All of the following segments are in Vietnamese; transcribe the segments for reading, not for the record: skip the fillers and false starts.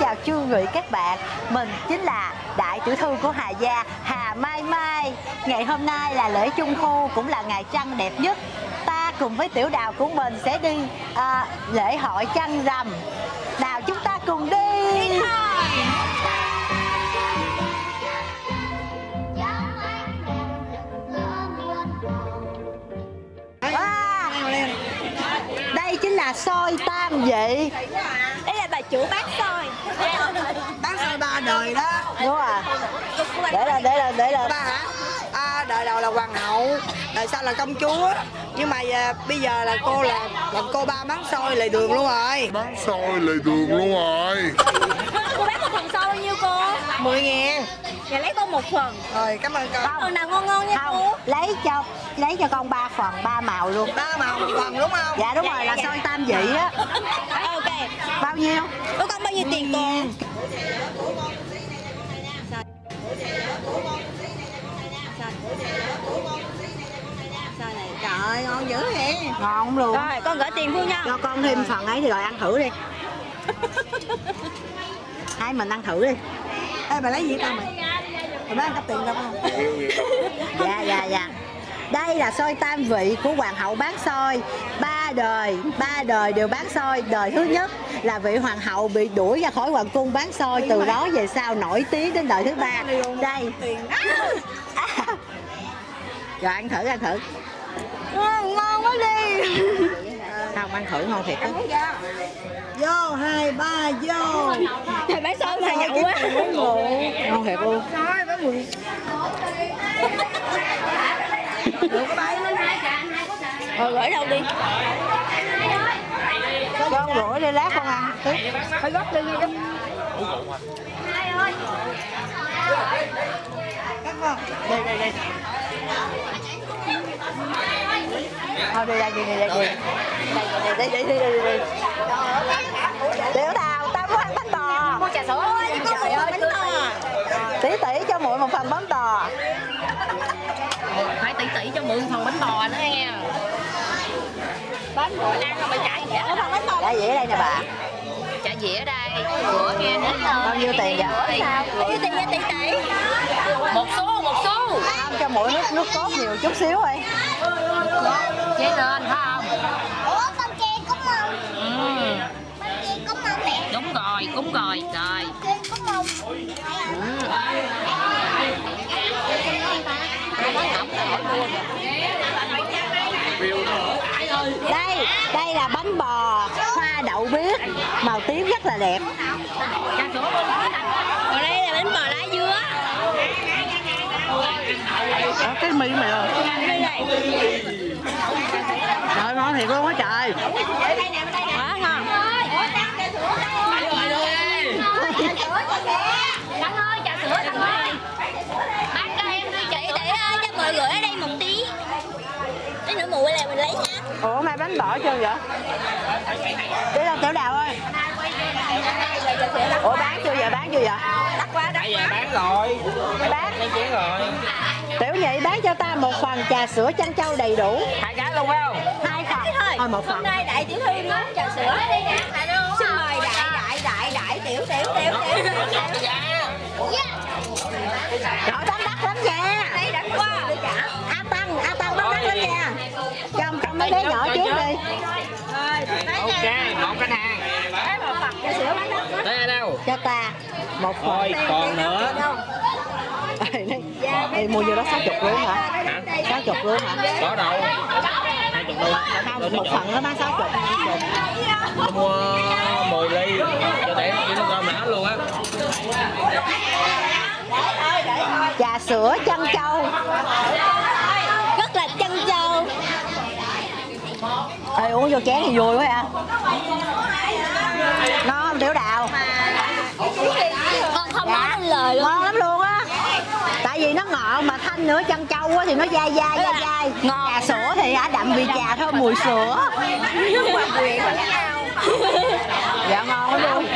chào quý vị các bạn. Mình chính là đại tiểu thư của Hà Gia, Hà Mai Mai. Ngày hôm nay là lễ Trung Thu, cũng là ngày trăng đẹp nhất. Ta cùng với tiểu đào của mình sẽ đi lễ hội trăng rằm. Nào chúng ta cùng đi. Đây chính là xôi tam vị. Đây là bà chủ bán xôi. Bán xôi ba đời đó. Đúng rồi. Để là Ba hả? Đời đầu là hoàng hậu, đời sau là công chúa. Nhưng mà bây giờ là cô làm cô ba bán xôi lề đường luôn rồi. Bán xôi lề đường luôn rồi. Cô bán một phần xôi bao nhiêu cô? 10.000. Dạ lấy con một phần. Rồi cảm ơn con. Phần nào ngon ngon nha cô. Lấy cho con 3 phần, 3 màu luôn. 3 màu một phần đúng không? Dạ đúng rồi, là xôi tam vị á. Ok. Bao nhiêu? Cô con bao nhiêu tiền cô? Trời ơi ngon dữ vậy. Ngon luôn. Rồi con gửi tiền Phương nha. Cho con thêm phần ấy thì rồi ăn thử đi. Hai mình ăn thử đi. Ê bà lấy gì tao mày? Mày bán cấp tiền đâu không? Dạ. Đây là xôi tam vị của hoàng hậu bán xôi. Ba đời đều bán xôi. Đời thứ nhất là vị hoàng hậu bị đuổi ra khỏi hoàng cung bán xôi. Từ đó về sau nổi tiếng đến đời thứ 3. Đây. Rồi ăn thử. Ngon quá đi. Không, ăn thử ngon thiệt á. Vô 2, 3 vô. Thầy bán xôi mà nhậu quá. Ngon thiệt luôn. Rồi bán 10. Được cái bãi. Rồi gửi đâu đi? Con rửa đi lát con ăn. Phải gấp đi nha. Cắt không? Đây. Thôi đi. Tiểu đào, tao muốn ăn bánh bò. Mua trà sữa. Trời ơi, bánh bò. Tỷ cho muội một phần bánh bò. Phải tỷ cho mượn phần bánh bò nữa nghe. Bánh bò ăn rồi phải chạy dĩa. Phần bánh bò. Trả dĩa đây nè bà. Trả dĩa ở đây. Bữa nghe hết rồi. Bao nhiêu tiền vậy? Bao nhiêu tiền nha tỷ? Một xu. Ăn cho muội nước cốt nhiều chút xíu đi. Chế lên phải không? Ủa con chê cúng không? Con chê cúng không mẹ? Đúng rồi, cúng rồi. Rồi. Chê cúng không? Đây là bánh bò hoa đậu biếc, màu tím rất là đẹp. Còn đây là bánh bò lá dứa. Đó, cái mi mày ơi. Trời ngon thiệt luôn á trời. Quá ngon. Đăng ơi, trà sữa Đăng ơi. Bác cho em đưa chị để cho mọi người ở đây một tí. Tí nữa mùi là mình lấy nha. Ủa mai bánh bò chưa vậy? Đi đâu tiểu đào ơi. Ủa bán chưa vậy? Đắt quá. Nãy giờ bán rồi. Bán. Lấy chén rồi. Tiểu nhị bán cho ta một phần trà sữa trân châu đầy đủ. 2 cái luôn phải không? 2 phần. Thôi 1 phần. Hôm nay đại tiểu thư ngon trà sữa. Xin mời đại tiểu. Trời bánh đắt lắm nha. Đây đắt quá. A Tăng bánh đắt lắm nha. Cho mấy bé nhỏ trước đi. Ok, một khách hàng. Trà sữa bán đắt quá. Đây đâu? Cho ta 1 phần. Thôi, còn nữa. Ê, mua vô đó 60 luôn hả? 60 luôn hả? Có đâu. 20 đâu. Không, 1 phần nó bán 60. Tôi mua 10 ly cho để nó coi mã luôn á. Trà sữa trân châu. Rất là trân châu. Ê, uống vô chén thì vui quá ha. Ngon không tiểu đào? Con không nói lên lời luôn. Ngon lắm luôn á. Tại vì nó ngọt mà thanh nữa, trân châu á thì nó dai. Ngon. Trà sữa thì đậm vị trà thôi, mùi sữa. Dạ ngon lắm luôn.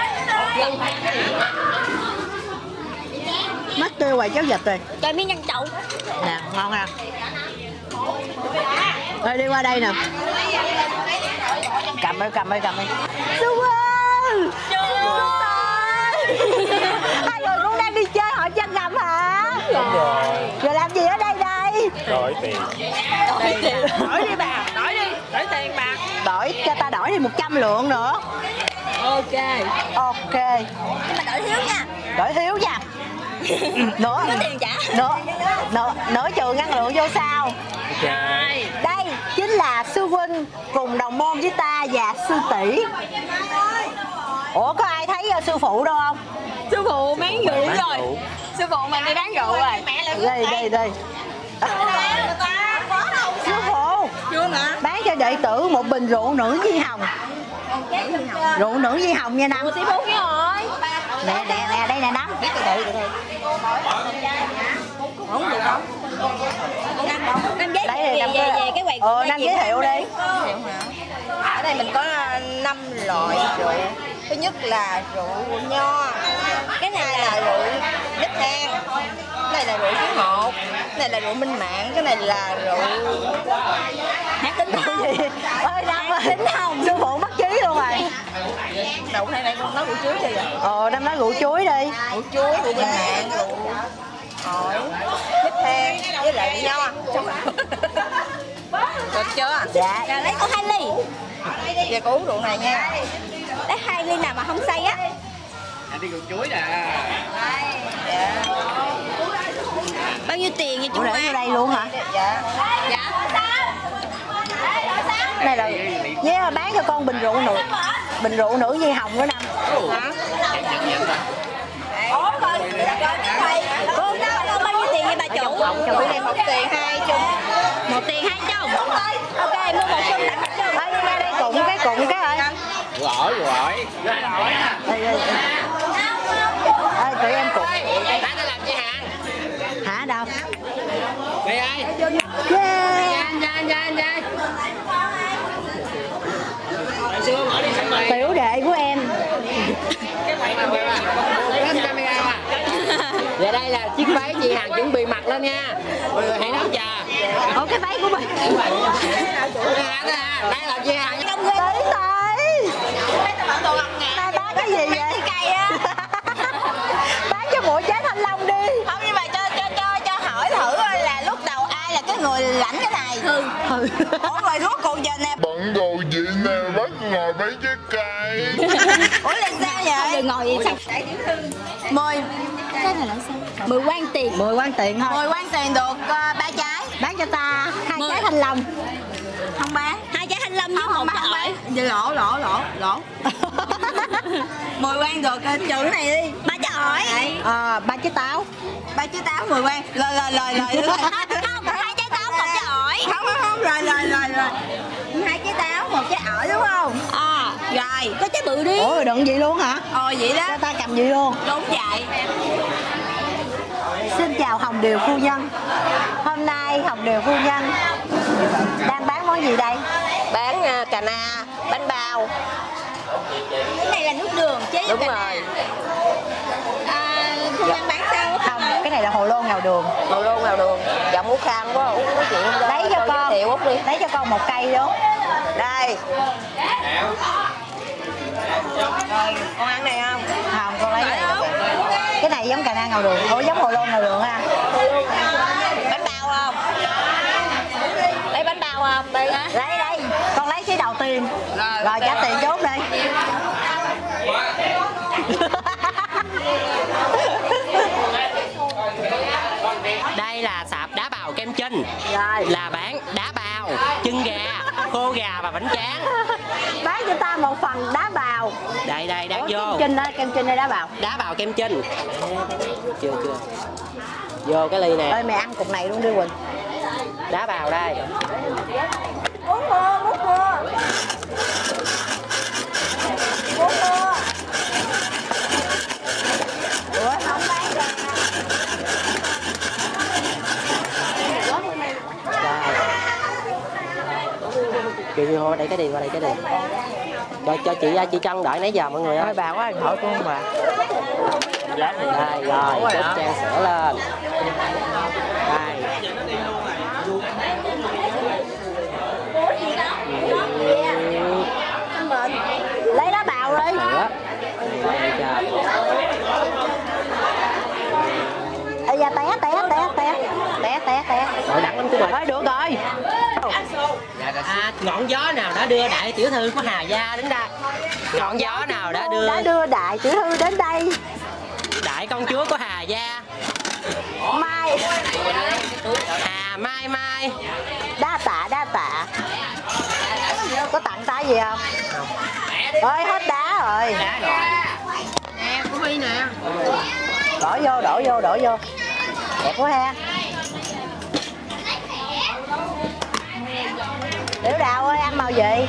Mất tiêu hoài cháo vịt rồi. Cho miếng nhân chậu. Nè, ngon ha. Thôi đi qua đây nè. Cầm đi. Super. Hai người cũng đang đi chơi hội chân ngầm hả? Đúng rồi. Rồi làm gì ở đây đây? Đổi tiền. Đổi đi bà, đổi đi, đổi tiền bà. Đổi cho ta đổi đi 100 lượng nữa. Ok. Ok. Nhưng mà đổi thiếu nha. Đổi thiếu nha. Nữa. Có tiền trả. Nữa trừ ngân lượng vô sao? Ok. Đây chính là sư huynh cùng đồng môn với ta và sư tỷ. Ủa có ai thấy sư phụ đâu không? Sư phụ bán rượu rồi. Sư phụ mình đi bán rượu rồi. Đây. Sư phụ Chưa mà. bán cho đệ tử một bình rượu nữ nhi hồng. Rượu nữ nhi hồng nha Năm. Sĩ Phú cái rồi. Nè đây nè Năm. Không được không? Năm giới Đấy, thiệu Năm về cái quầy Năm giới thiệu đi. Ở đây mình có 5 loại rượu. Thứ nhất là rượu nho, cái này là rượu nếp than, cái này là rượu thứ một, cái này là rượu minh mạng, cái này là rượu hát tính không? Ơi Năm ơi, sư phụ mất trí luôn rồi. rượu này con nói rượu chuối đi rồi. Năm nói rượu chuối đi. Rượu chuối, rượu minh mạng, rượu ổi, nếp than với lại rượu nho. Được chưa? Dạ. Rồi lấy con 2 ly. Giờ cô uống rượu này nha. Lấy 2 ly nào mà không say á. Anh đi rượu chuối nè. Dạ. Bao nhiêu tiền vậy chú Ủa để vô đây luôn hả? Dạ. Dạ. Này là với bán cho con bình rượu nữ nhi hồng nữa Năm. Hả? Ủa rồi cái thầy. Cô bao nhiêu tiền vậy bà chủ? Rượu này 1 tiền 2 chung. 1 tiền 2 chung. Ok mua 1 chung tặng 1 chung. Thôi đi ra đây cụng cái ơi. Rượu ổi. Đây. Ơi tụi em cụng. Bán nó làm gì hàng? Hả đâu? Đây ơi. Yeah. Anh xưa mở đi sẵn rồi. Tiểu đệ của em. Lên camera à. Và đây là chiếc váy chị Hằng chuẩn bị mặc lên nha. Mọi người hãy nấu trà. Ủa cái váy của mình. Đây là chị Hằng. Tay bán cái gì vậy? Cây á. Bán cho mũi trái thanh long đi. Không, nhưng mà cho hỏi thử coi là lúc đầu ai là cái người lãnh cái này. Ủa rồi rốt cuộc giờ nè. Bận đồ gì nè, bắt ngồi mấy trái cây. Ủa là sao vậy? Đừng ngồi vậy sao? 10 Cái này là sao? 10 quan tiền. 10 quan tiền thôi. 10 quan tiền được 3 trái. Bán cho ta 2 10. trái thanh long. Không bán. 2 trái thanh long với 1 Không cái ổi. bán. Giờ lỗ. 10 quan được trừ cái này đi. 3 trái ổi. 3 trái táo. 3 trái táo 10 quan. Lời. Không, 2 trái táo 1 trái ổi. Không, rồi. 2 trái táo 1 trái ổi đúng không? Rồi. Có trái bự đi. Ủa rồi đựng gì luôn hả? Vậy đó. Cho ta cầm gì luôn? Đúng vậy. Xin chào Hồng Điều phu nhân. Hôm nay Hồng Điều phu nhân đang bán món gì đây? Bán cà na, bánh bao. Cái này là nước đường chế với Đúng cà rồi. Phu nhân bán sao? Không, cái này là hồ lô ngào đường. Hồ lô ngào đường. Giọng Út khang quá, Út nói chuyện không Lấy cho con. giới thiệu Út đi. Lấy cho con 1 cây đó. Đây. Rồi, con ăn này không? Không, con lấy này. Cái này giống cà na ngào đường. Ủa giống hồ lô ngào đường ha. Bánh bao không? Lấy bánh bao không? Đi. Lấy đây. Con lấy cái đầu tiên. Rồi trả tiền chốt đi. Đây là sạp đá bào kem Trinh. Rồi. Là bán đá bào, chân gà, khô gà và bánh tráng. Bán cho ta một phần đá bào. Đây đang vô. Kem Trinh đó, kem Trinh đây đá bào. Đá bào kem Trinh. Chưa. Vô cái ly nè. Ơi mày ăn cục này luôn đi Quỳnh. Đá bào đây. Muốn mua. Ủa không bán ra. Chị vô đây cái đi, qua đây cái đi. Cho chị Trân đợi nãy giờ mọi người ơi. Thôi bà quá hỏi con bà. Đây rồi, chốt trang sữa lên. Đây. Lấy đá bào đi. Sữa. Đây chưa? Thôi được rồi. Ngọn gió nào đã đưa đại tiểu thư của Hà Gia đến đây? Ngọn gió nào đã đưa đại tiểu thư đến đây? đại công chúa của Hà Gia? Mai. Hà Mai Mai. Đa tạ. Có tặng ta gì không? Ơi hết đá rồi. Nè, của Huy nè. Đổ vô. Đẹp quá ha. Tiểu Đào ơi, ăn màu gì?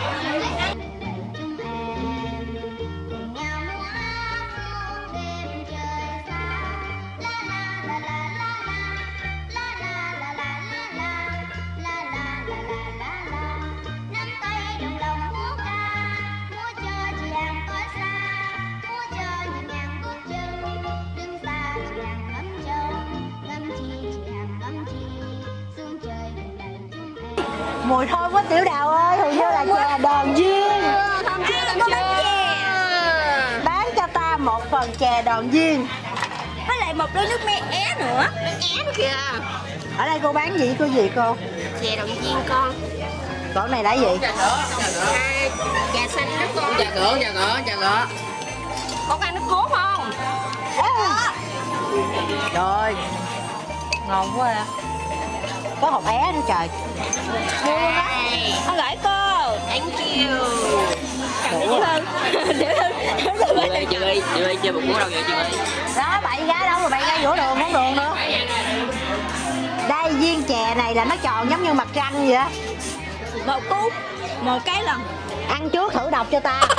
Mùi thơm quá Tiểu Đào ơi, hình như là chè Đòn Duyên. Bán cho ta một phần chè Đòn Duyên. Với lại một đôi nước me é nữa. É nữa kìa. Ở đây cô bán gì cô? Chè Đòn Duyên con. Còn này là gì? Trà xanh đó con. Trà ngựa. Con ăn nước cốt không? Trời, ngon quá à. Có hột é nữa trời. Con gửi cô. Thank you. Cảm ơn hơn. Chị ơi, chơi một cú đâu vậy chị ơi? Đó, bậy gái đâu rồi, bậy gái rửa đường, món đường nữa. Đây, viên chè này là nó tròn giống như mặt trăng vậy á. Một cú, một cái lần. Ăn trước thử đọc cho ta.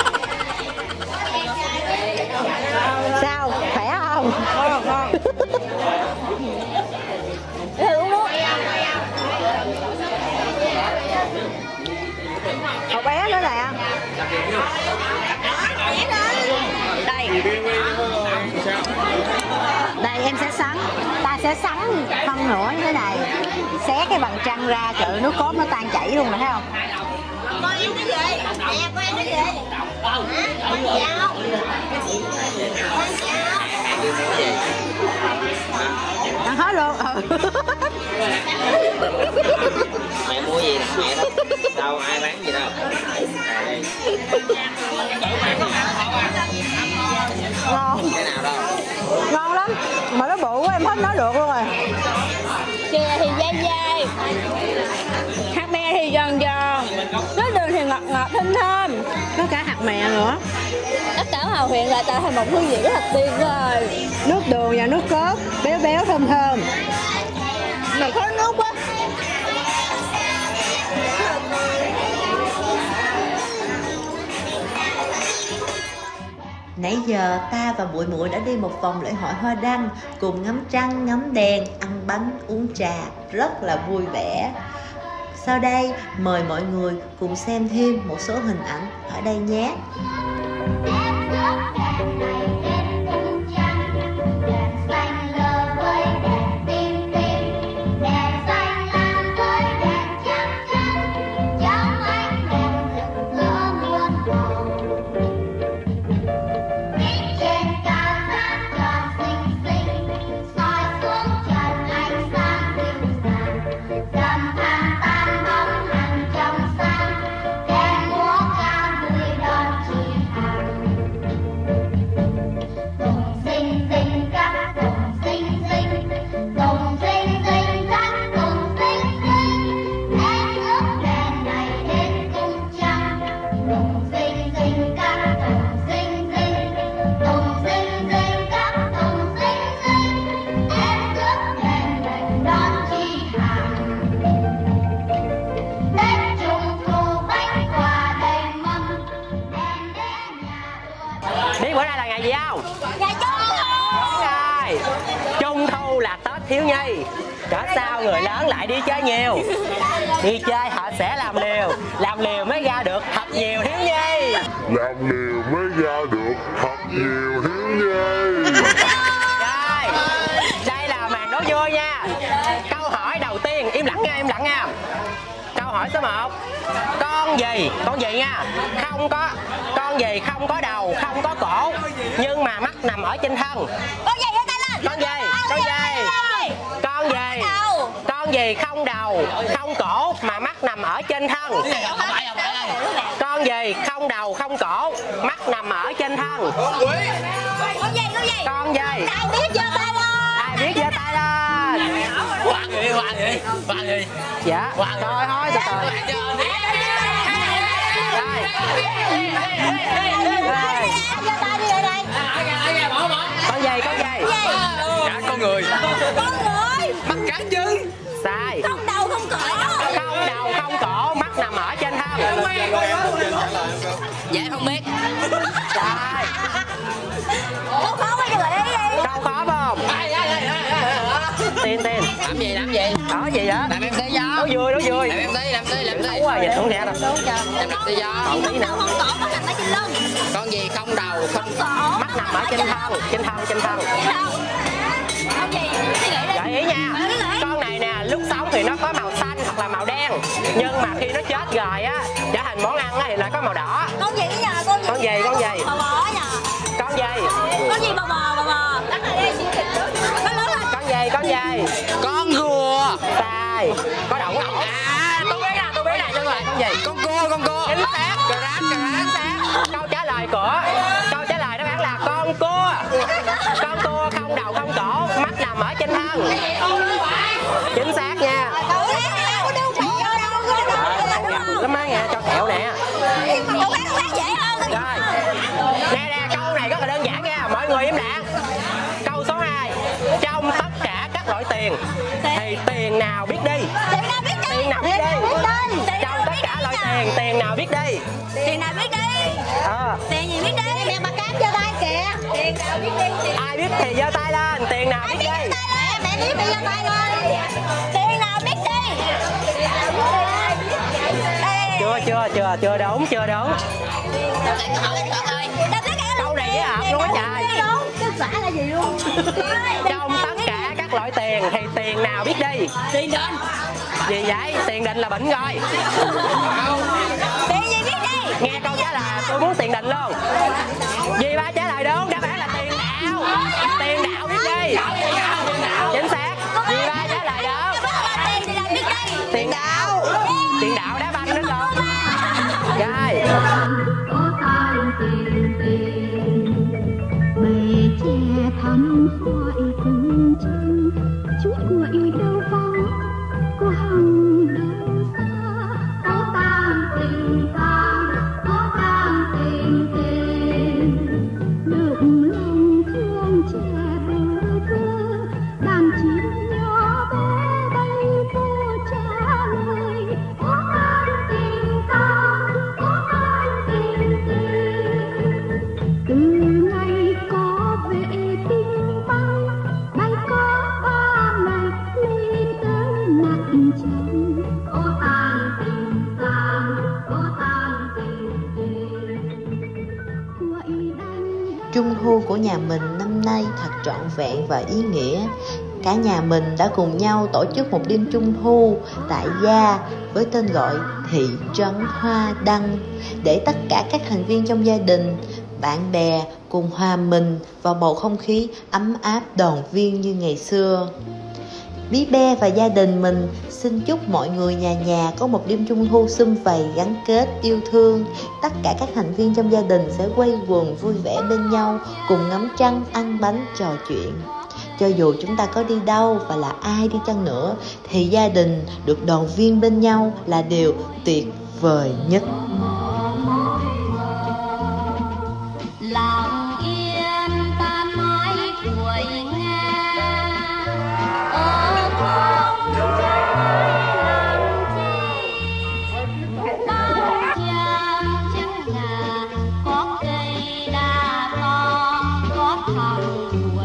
Sao, khỏe không? Ngon. Hột bé nữa nè. Đây em sẽ sắn. Ta sẽ sắn phân nửa như thế này. Xé cái bằng trăng ra, trời nước cốt nó tan chảy luôn nè, thấy không? Con ăn cái gì? Nè, con ăn cái gì? Con chào. Ăn hết luôn. Mẹ mua gì mẹ đâu? Đâu ai bán gì đâu. Đây. Ngon. Cái nào đâu? Ngon lắm. Mà nó bự quá em hết nói được luôn rồi. Chè thì dai, hạt me thì giòn, nước đường thì ngọt thơm. Có cả hạt mè nữa. Tất cả hòa quyện lại tạo thành một hương vị rất là tuyệt vời. Nước đường và nước cốt béo thơm. Mà có nước quá. Nãy giờ ta và muội muội đã đi một vòng lễ hội hoa đăng, cùng ngắm trăng, ngắm đèn, ăn bánh, uống trà, rất là vui vẻ. Sau đây, mời mọi người cùng xem thêm một số hình ảnh ở đây nhé. Biết bữa nay là ngày gì không? Ngày Trung Thu. Đúng rồi. Trung Thu là Tết thiếu nhi. Cỡ sao người lớn lại đi chơi nhiều. Đi chơi họ sẽ làm liều mới ra được thật nhiều thiếu nhi. Làm liều mới ra được thật nhiều thiếu nhi. Rồi, đây là màn đố vui nha. Câu hỏi đầu tiên, im lặng nha. Câu hỏi số 1. Con gì nha, con gì không có đầu, không có cổ, nhưng mà mắt nằm ở trên thân. Con gì giơ tay lên. Con gì? Con gì không đầu, không cổ mà mắt nằm ở trên thân. Con gì không đầu, không cổ, mắt nằm ở trên thân. Con gì? Con gì? Ai biết giơ tay lên. Ai biết giơ tay lên. Khoan gì? Dạ. Rồi thôi từ từ. Giơ tay đi đây đây. Con gì? Dạ con người. Mắt cá chân. Sai. Không đầu không cổ. Không đầu không cổ, mắt nằm ở trên thân. Dạ không biết. Sai. Câu khó quá gợi ý đi. Câu khó không? Tin. Làm gì? Đó gì vậy? Làm em thấy gió. Đố vui. Làm tí. Xấu quá vậy, không nghe đâu. Làm tí gió. Không đầu không cổ, mắt nằm ở trên lưng. Con gì không đầu, không Cổ. Mắt nằm ở trên thân. Con gì? Suy nghĩ đi. Gợi ý nha. Con này nè, lúc sống thì nó có màu xanh hoặc là màu đen, nhưng mà khi nó chết rồi á, trở thành món ăn á thì lại có màu đỏ. Con gì nhờ? Con gì? Con gì? Bò bò nhờ. Con gì? Con gì bò bò? Con gì? Con rùa. Sai. Có đậu ngọc. Tôi biết này, cho lại con gì? Con cua. Chính xác. Câu trả lời đáp án là con cua. Con cua không đầu không cổ, mắt nằm ở trên thân. Chính xác nha. Lắm á nha, cho kẹo nè. Rồi. Nè, câu này rất là đơn giản nha, mọi người im lặng. Câu số 2. Trong tất cả các loại tiền thì tiền nào biết đi? Trong tất cả loại tiền nào biết đi? Tiền nào biết đi? Tiền gì biết đi? Mẹ bà Cám giơ tay kìa. Tiền nào biết đi? Ai biết thì giơ tay lên. Tiền nào biết đi? Mẹ biết thì giơ tay lên. Tiền nào biết đi? Chưa đúng. Câu này với hợp luôn á trời. Kết quả là gì luôn? Trong tất cả các loại tiền thì tiền nào biết đi? Tiền định. Gì vậy? Tiền định là bệnh rồi. Tiền gì biết đi? Nghe câu trả lời tôi muốn tiền định luôn. Dì ba trả lời đúng, đáp án là tiền đạo. Tiền đạo biết đi. Chính xác. Dì ba trả lời đúng. Tiền đạo đá banh đó luôn. Rồi. Bề che thắm hỏi từng chân, chút cuối đâu vắng, có hằng đâu xa, có tang tình, đựng lòng thương trẻ bơ vơ, đàn chim nhỏ bé bay vô trả lời, có tang tình, từ ngày có vệ tinh bay bay có ba mạch lên tới mặt trăng, ô tang tình cuối đành. Trung thu của nhà mình năm nay thật trọn vẹn và ý nghĩa. Cả nhà mình đã cùng nhau tổ chức một đêm trung thu tại gia với tên gọi thị trấn Hoa Đăng, để tất cả các thành viên trong gia đình, bạn bè cùng hòa mình vào bầu không khí ấm áp đoàn viên như ngày xưa. Bí Be và gia đình mình xin chúc mọi người nhà nhà có một đêm trung thu sum vầy gắn kết yêu thương. Tất cả các thành viên trong gia đình sẽ quây quần vui vẻ bên nhau, cùng ngắm trăng, ăn bánh, trò chuyện. Cho dù chúng ta có đi đâu và là ai đi chăng nữa, thì gia đình được đoàn viên bên nhau là điều tuyệt vời nhất. Lặng yên ta mãi tuổi Nga, không làm chi bao trang trước nhà có cây đa to, có thằng